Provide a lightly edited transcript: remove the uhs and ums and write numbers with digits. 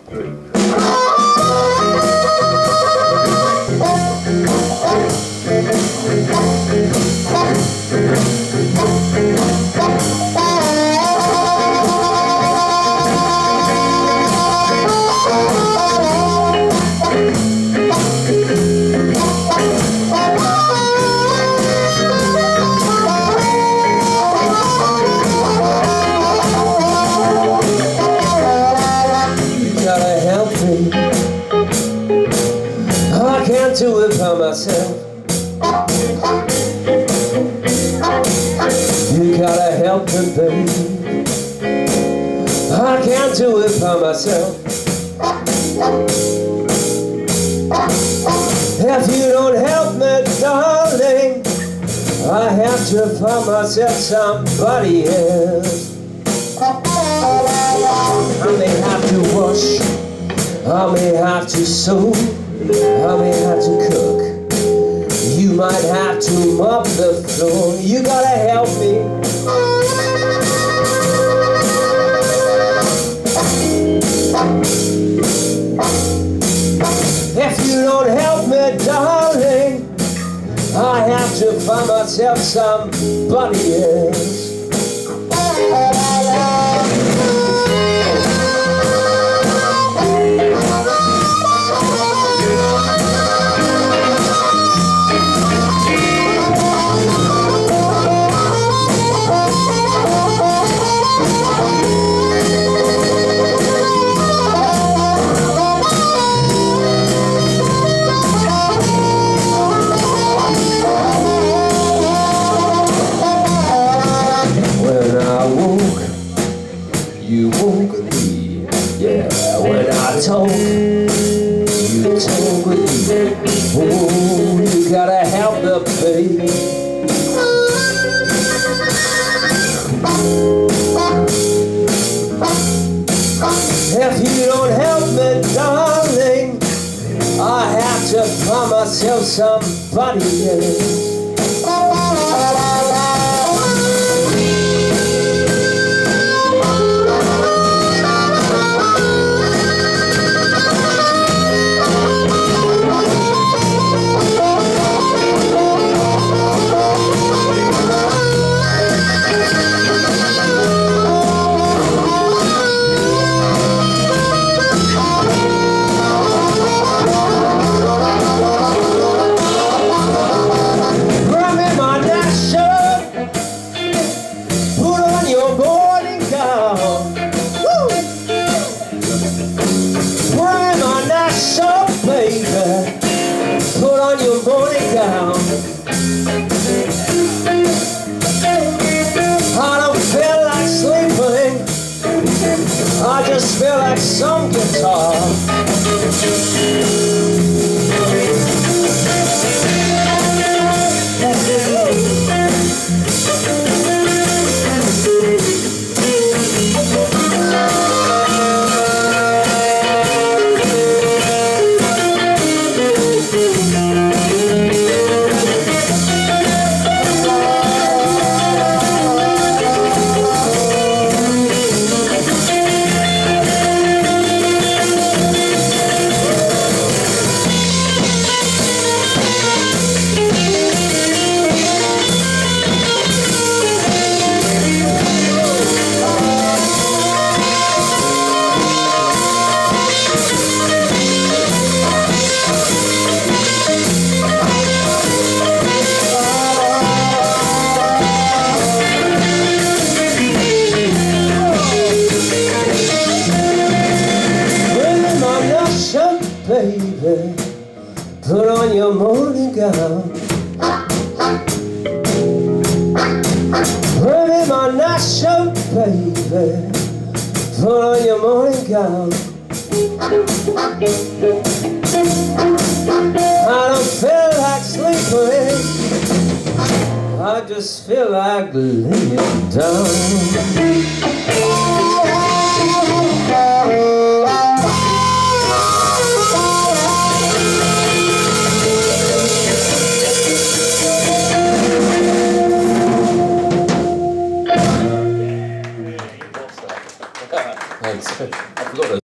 I can't do it by myself. You gotta help me, baby. I can't do it by myself. If you don't help me, darling, I have to find myself somebody else. I may have to wash, I may have to sew, I may have to cook. You might have to mop the floor. You gotta help me. If you don't help me, darling, I have to find myself somebody else. You woke me, yeah. When I talk, you talk with me. Oh, you gotta help the baby. If you don't help me, darling, I have to find myself somebody else. Put on your morning gown. I don't feel like sleeping, I just feel like some guitar. Baby, put on your morning gown. Put in my night shirt, baby. Put on your morning gown. I don't feel like sleeping, I just feel like laying down. Thanks. I forgot